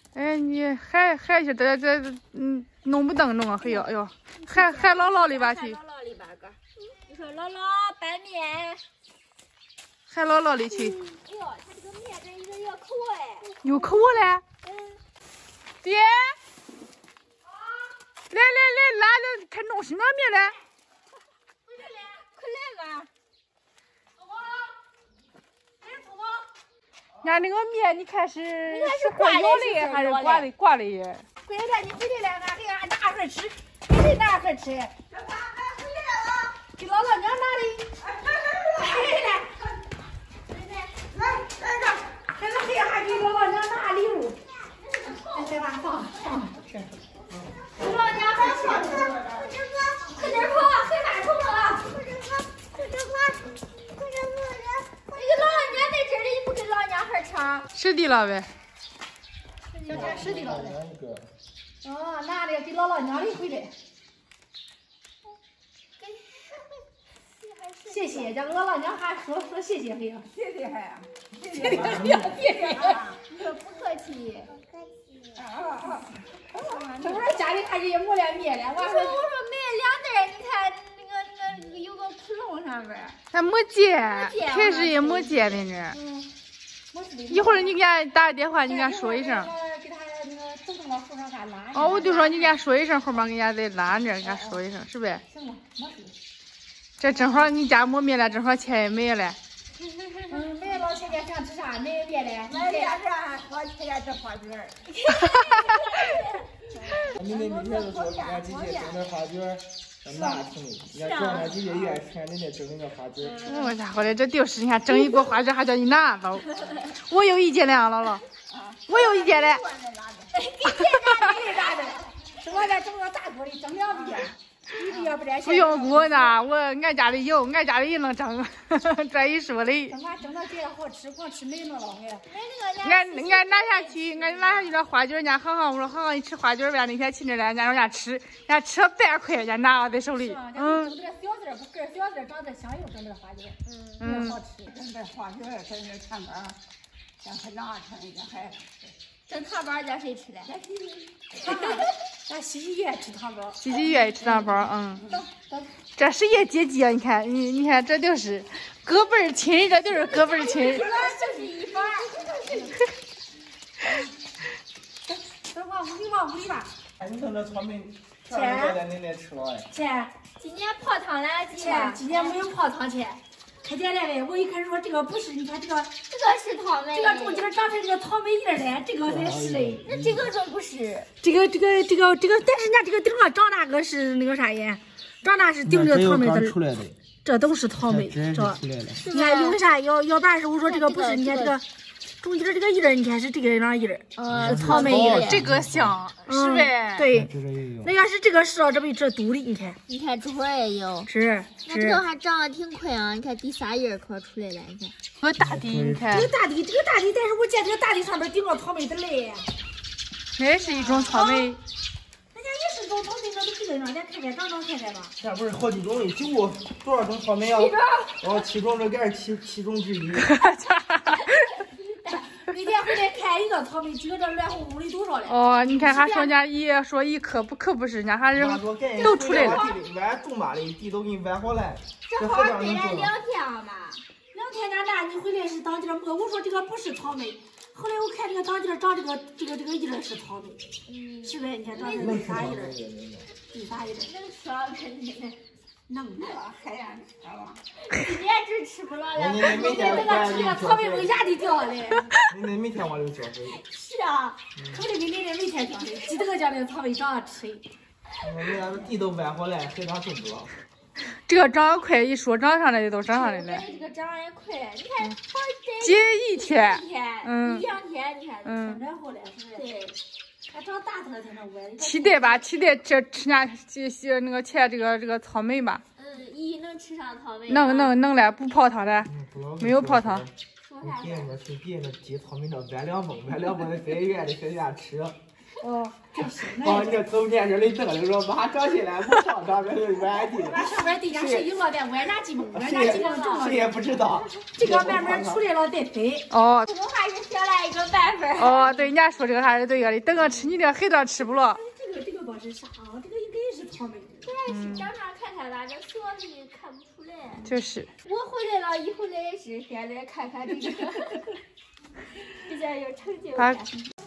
哎，你还是这弄不等弄啊？嘿呦哎呦，还姥姥里边去。 姥姥里边个，你说姥姥拌面。 还姥姥里去。 哎呦，它这个面这一个有口哎。 有口了。爹。来，拉着他弄什么面嘞？ 快来嘛！ 俺那个面，你看是和舀的还是挂的呀？ 闺女，你回来了，俺给俺拿盒吃，给谁拿盒吃？ 俺回来了， 给姥姥娘拿的。来，这个黑还给姥姥娘拿礼物。再把放这。姥姥娘还说，快点跑，黑馒头了。你给姥姥娘在这里，你不给姥姥娘盒尝？ 是的了呗。 是的了呗。哦，拿的给姥姥娘的回来。谢谢，这姥姥娘还说谢谢嘿呀， 谢谢还， 谢谢，你说不客气。这不是家里还是也磨了面了，我说没2袋，你看那个有个窟窿上边。 还没结，开始也没结呢这。一会儿你给俺打个电话，你给俺说一声。 给他那个正正到树上给俺拉。 哦，我就说你给俺说一声，后面给俺再拉着，给俺说一声，是呗？ 行了，没事。 这正好你家没面了，正好钱也没了。 没老钱家想吃啥？没面了。 俺家这我天天吃花卷儿。 明天就说俺姐姐整点花卷儿，拿出来。俺姐姐愿意吃，人家整那个花卷儿。 我家伙的，这就是你看整一锅花卷还叫你拿走，我有意见了啊，姥姥，我有意见了。 给钱拿的拿的，是我这整个大锅里整2笔。 不用锅呢，俺家里有，俺家里也能整，这一说的。 整到这好吃，光吃没弄了俺拿下去那花卷，人家航航我说航航你吃花卷呗，那天去那来，人家吃，人家吃了半块，人家拿到在手里。 整点小籽儿，不个小籽儿长得香又整点花卷，好吃。 整点花卷儿，整点糖干，让他拿出来，让还。 整糖包叫谁吃的？咱西西愿意吃糖包。 西西愿意吃糖包，这谁也接济啊？你看，你看，这就是隔辈亲，这就是隔辈亲。 就是一半。等往屋里吧。 哎，你看这草莓，全都在那吃了哎。 钱，今年泡汤来钱，今年没有泡汤钱。看见了没？我一开始说这个不是，你看这个是草莓， 这个中间长成这个草莓叶嘞，这个才是嘞。 那这个种不是。 这个，但是人家这个顶上长那个是那个啥呀？长那是顶着草莓的，这都是草莓，这你看有啥？要不然是我说这个不是，你看这个。中间这个叶儿，你看是这个样叶儿，是草莓叶儿， 这个香是呗？ 对，那要是这个是这不这肚里，你看， 你看这会儿也有， 是， 那这个还长得挺快啊！你看第3叶快出来了，你看， 这个大地，你看， 这个大地，但是我见这个大地上面顶着草莓的嘞， 那也是一种草莓。 人家也是种草莓，那都这个样，咱看看长看看吧。 这不是好几种嘞，就多少种草莓啊？其中这该是其中之一。 那天回来看一个草莓，几个这乱哄哄的多少嘞？ 哦，你看还说人家说一颗不可不是，人家还是都出来了。 崴种吧嘞，地都给你崴好了。 这好得了2天嘛 ，2天那你回来是当地摸，我说这个不是草莓，后来我看这个当地长这个叶是草莓，是呗？你看长这个啥叶儿？第啥叶儿？ 能说肯定。 能的， 还让吃吧？ 今年真吃不了了。 每天这个草莓我牙里掉嘞。 你每天往里浇水。 是啊，我得给奶奶每天浇水，记得叫那个草莓长得吃。 人家地都崴好了，还长这么多。 这个长得快，一说长上来的都长上来了。 这个长也快，你看， 结一天， 一2天，你看， 然后嘞，是不是？对。它长大它才能崴。 期待吧，期待这吃下那个切这个草莓吧。 能吃上草莓。 能了，不泡汤的，没有泡汤。 别那鸡草莓那崴2蹦的，在院里在家吃。 哦，就是。 哦，你这走面这里等着说，马长起来，我上上边有软地。 那上边地下谁有了点歪拿几毛，歪拿几毛正了。 谁也不知道。 这个慢慢出来了再推。 哦。 我还是学了一个办法。 哦，对，人家说这个还是对的，等个吃你这黑的吃不了。 这个不是啥啊？这个应该是草莓。 主要是长长看看吧，这锁里看不出来。 就是。 我回来了以后呢，也是先来看看这个，比较有成就感。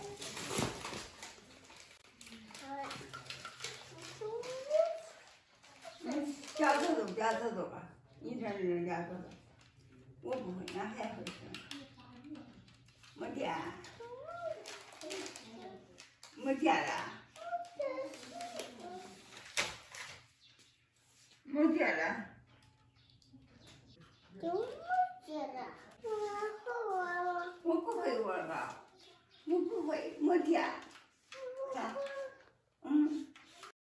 夹子走，夹子走吧。你这是人家走的，我不会，俺还会吃。没电，没电了，没电了。怎么没电了？我不会玩吧？我不会，没电。嗯。